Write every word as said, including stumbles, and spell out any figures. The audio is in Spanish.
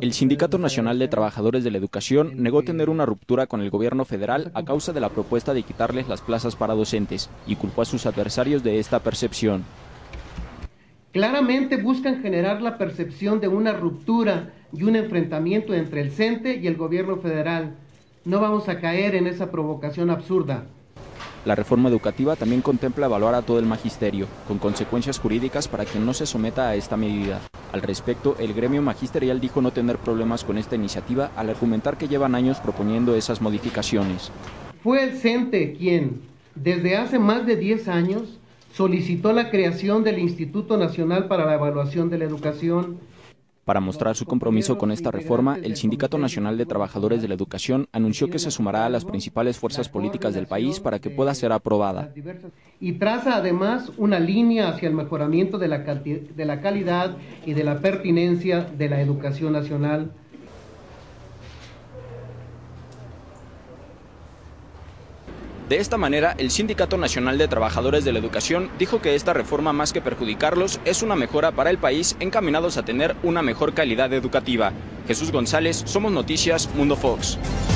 El Sindicato Nacional de Trabajadores de la Educación negó tener una ruptura con el gobierno federal a causa de la propuesta de quitarles las plazas para docentes y culpó a sus adversarios de esta percepción. Claramente buscan generar la percepción de una ruptura y un enfrentamiento entre el CENTE y el gobierno federal. No vamos a caer en esa provocación absurda. La reforma educativa también contempla evaluar a todo el magisterio, con consecuencias jurídicas para quien no se someta a esta medida. Al respecto, el gremio magisterial dijo no tener problemas con esta iniciativa al argumentar que llevan años proponiendo esas modificaciones. Fue el CENTE quien, desde hace más de diez años, solicitó la creación del Instituto Nacional para la Evaluación de la Educación. Para mostrar su compromiso con esta reforma, el Sindicato Nacional de Trabajadores de la Educación anunció que se sumará a las principales fuerzas políticas del país para que pueda ser aprobada. Y traza además una línea hacia el mejoramiento de la, de la calidad y de la pertinencia de la educación nacional. De esta manera, el Sindicato Nacional de Trabajadores de la Educación dijo que esta reforma, más que perjudicarlos, es una mejora para el país encaminados a tener una mejor calidad educativa. Jesús González, Somos Noticias, Mundo Fox.